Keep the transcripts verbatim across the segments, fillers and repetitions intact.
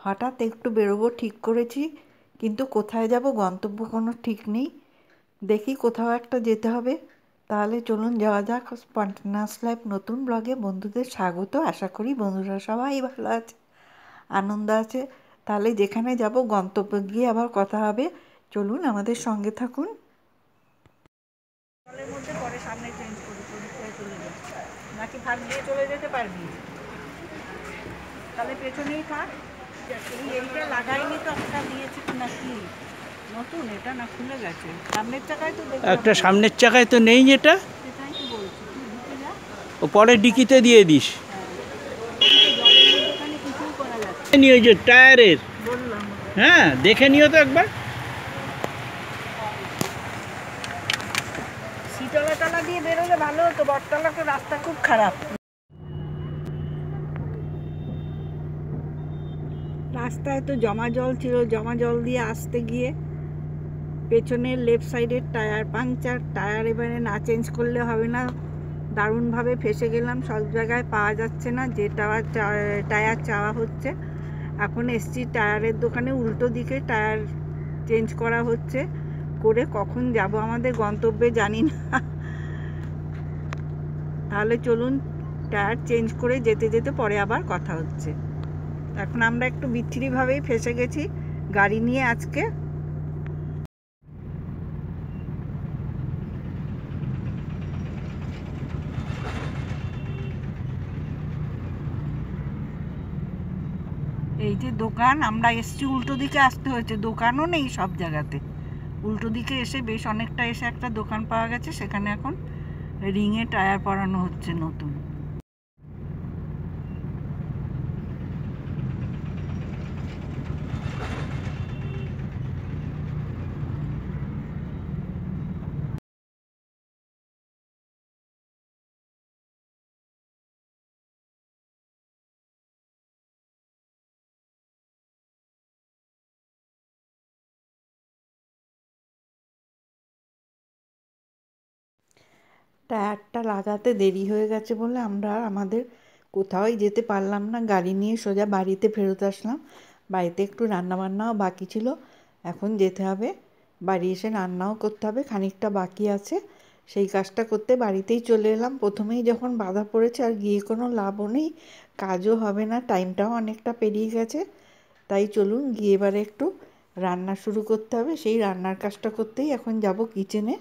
হঠাৎ একটু বেরোবো ঠিক করেছি, কিন্তু কোথায় যাব গন্তব্য কোনো ঠিক নেই। দেখি কোথাও একটা যেতে হবে। তাহলে চলুন যাওয়া যাক। স্পন্টানিয়াস লাইফ নতুন ব্লগে বন্ধুদের স্বাগত। আশা করি বন্ধুরা সবাই ভালো আছে, আনন্দ আছে। তাহলে যেখানে যাব গন্তব্যে গিয়ে আবার কথা হবে। চলুন আমাদের সঙ্গে থাকুন। জলের মধ্যে পরে সামনে চেঞ্জ করি, পরীক্ষায় চলে যাই নাকি ফাঁক দিয়ে চলে যেতে পারবি? তাহলে পেছনেই থাক। এইটা লাগাইনি তো, একটা দিয়েছি নাকি নতুন? এটা না খুলে গেছে সামনের চাকায় তো দেখি একটা সামনের চাকায় তো নেই, যেটা সেটাই তো বলছি। তুই ঢুকে যা, ও পরে ডিকিতে দিয়ে দিস। জলের মধ্যেখানে কিছুই করা যাচ্ছে নিয়ে যে টায়ারের, বললাম। হ্যাঁ দেখে নিও তো একবার। শীতলা তলা দিয়ে বেরোলে ভালো হতো, বটতলাতে রাস্তা খুব খারাপ। রাস্তায় তো জমা জল ছিল, জমা জল দিয়ে আসতে গিয়ে পেছনের লেফট সাইডের টায়ার পাংচার। টায়ার এবারে না চেঞ্জ করলে হবে না, দারুণভাবে ফেসে গেলাম। সব জায়গায় পাওয়া যাচ্ছে না যে টায়ার টায়ার চাওয়া হচ্ছে। এখন এসছি টায়ারের দোকানে, উল্টো দিকে টায়ার চেঞ্জ করা হচ্ছে। করে কখন যাব আমাদের গন্তব্যে জানি না। তাহলে চলুন টায়ার চেঞ্জ করে যেতে যেতে পরে আবার কথা হচ্ছে। এখন আমরা একটু বিচ্ছিরিভাবেই ফেসে গেছি গাড়ি নিয়ে আজকে। এই যে দোকান, আমরা এসছি উল্টো দিকে আসতে হয়েছে, দোকানও নেই সব জায়গাতে। উল্টো দিকে এসে বেশ অনেকটা এসে একটা দোকান পাওয়া গেছে, সেখানে এখন রিংয়ে টায়ার পরানো হচ্ছে নতুন। টায়ারটা লাগাতে দেরি হয়ে গেছে বলে আমরা আমাদের কোথাওই যেতে পারলাম না। গাড়ি নিয়ে সোজা বাড়িতে ফেরত আসলাম। বাড়িতে একটু রান্নাবান্নাও বাকি ছিল, এখন যেতে হবে বাড়ি। এসে রান্নাও করতে হবে, খানিকটা বাকি আছে, সেই কাজটা করতে বাড়িতেই চলে এলাম। প্রথমেই যখন বাধা পড়েছে আর গিয়ে কোনো লাভও নেই, কাজও হবে না, টাইমটাও অনেকটা পেরিয়ে গেছে। তাই চলুন গিয়ে এবারে একটু রান্না শুরু করতে হবে। সেই রান্নার কাজটা করতেই এখন যাব কিচেনে।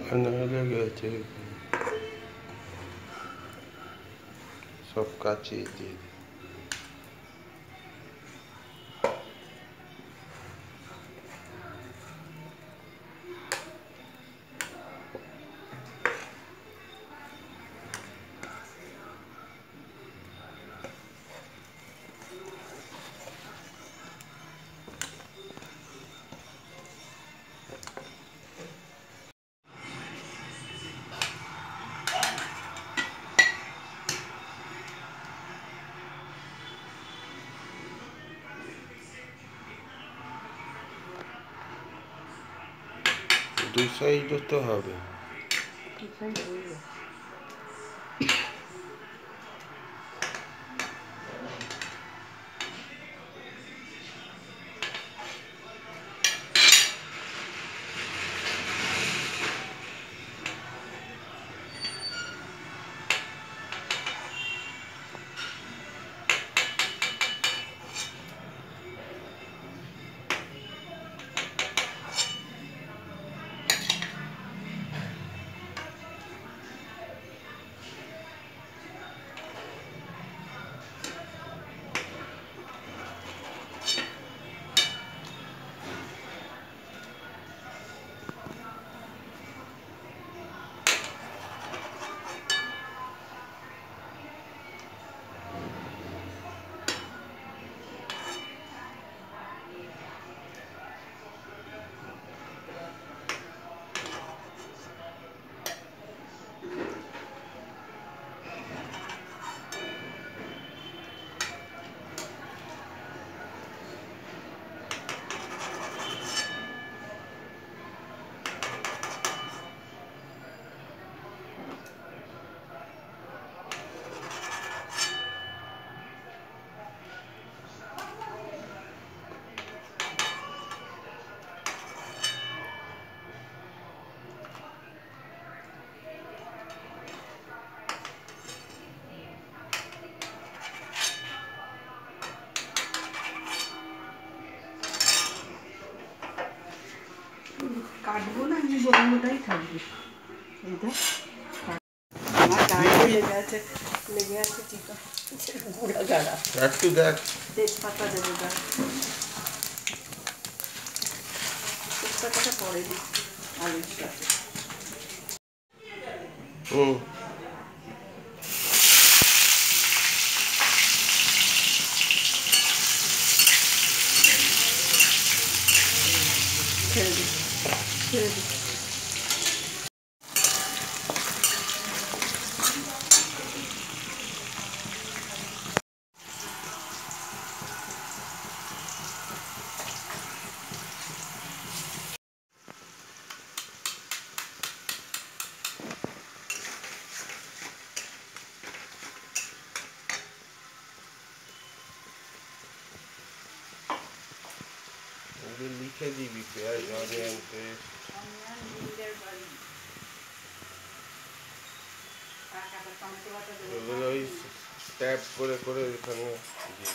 ঠান্ডা লেগে গেছে, সব কাছে দিয়ে দিই। দুই সাইডও তো হবে। কাটবো না, আমি বড়টাই থাকবে। এইটা আমার গায়ে লেগে আছে, লেগে আছে চিকা গুঁড়া গাড়া। একটু দেখ, তেজপাতা দেবো, দেখ তেজপাতাটা পরে দিই আলুর সাথে। হুম ছেড়ে দিই, ছেড়ে দিই। লিখে দিবি পেঁয়াজ, অনিয়ন পেস্ট। ওগুলো ওই ট্যাপ করে করে ওইখানে দিই।